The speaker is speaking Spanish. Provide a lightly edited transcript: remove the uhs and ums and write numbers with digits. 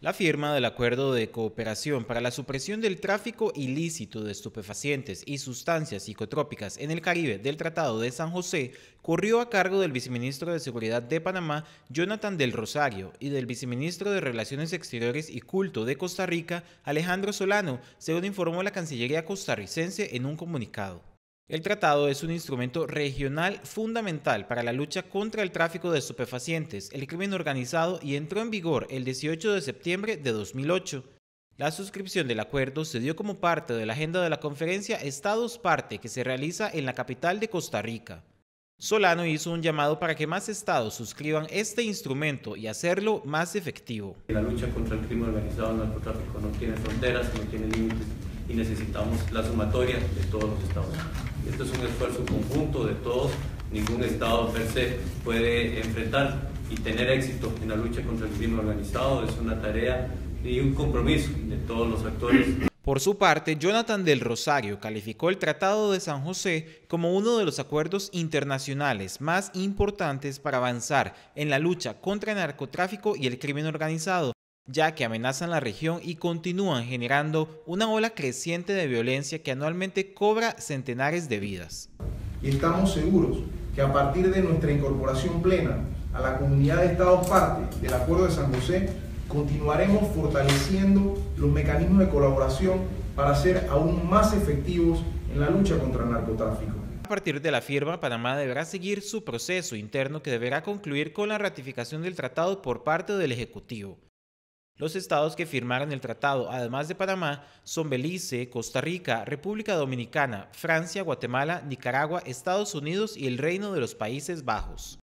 La firma del Acuerdo de Cooperación para la Supresión del Tráfico Ilícito de Estupefacientes y Sustancias Psicotrópicas en el Caribe del Tratado de San José corrió a cargo del viceministro de Seguridad de Panamá, Jonathan del Rosario, y del viceministro de Relaciones Exteriores y Culto de Costa Rica, Alejandro Solano, según informó la Cancillería costarricense en un comunicado. El tratado es un instrumento regional fundamental para la lucha contra el tráfico de estupefacientes, el crimen organizado y entró en vigor el 18 de septiembre de 2008. La suscripción del acuerdo se dio como parte de la agenda de la conferencia Estados Parte que se realiza en la capital de Costa Rica. Solano hizo un llamado para que más estados suscriban este instrumento y hacerlo más efectivo. La lucha contra el crimen organizado y el narcotráfico no tiene fronteras, no tiene límites y necesitamos la sumatoria de todos los estados. Esto es un esfuerzo conjunto de todos, ningún estado per se puede enfrentar y tener éxito en la lucha contra el crimen organizado. Es una tarea y un compromiso de todos los actores. Por su parte, Jonathan del Rosario calificó el Tratado de San José como uno de los acuerdos internacionales más importantes para avanzar en la lucha contra el narcotráfico y el crimen organizado, ya que amenazan la región y continúan generando una ola creciente de violencia que anualmente cobra centenares de vidas. Y estamos seguros que a partir de nuestra incorporación plena a la comunidad de Estados parte del Acuerdo de San José, continuaremos fortaleciendo los mecanismos de colaboración para ser aún más efectivos en la lucha contra el narcotráfico. A partir de la firma, Panamá deberá seguir su proceso interno que deberá concluir con la ratificación del tratado por parte del Ejecutivo. Los estados que firmaron el tratado, además de Panamá, son Belice, Costa Rica, República Dominicana, Francia, Guatemala, Nicaragua, Estados Unidos y el Reino de los Países Bajos.